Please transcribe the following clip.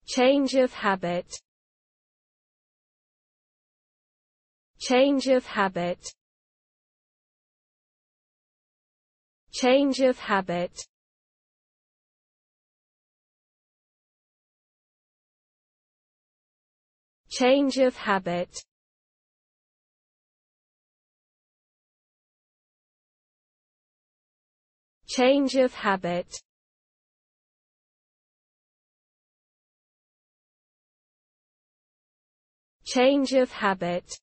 change of habit, change of habit, change of habit, change of habit, change of habit, change of habit,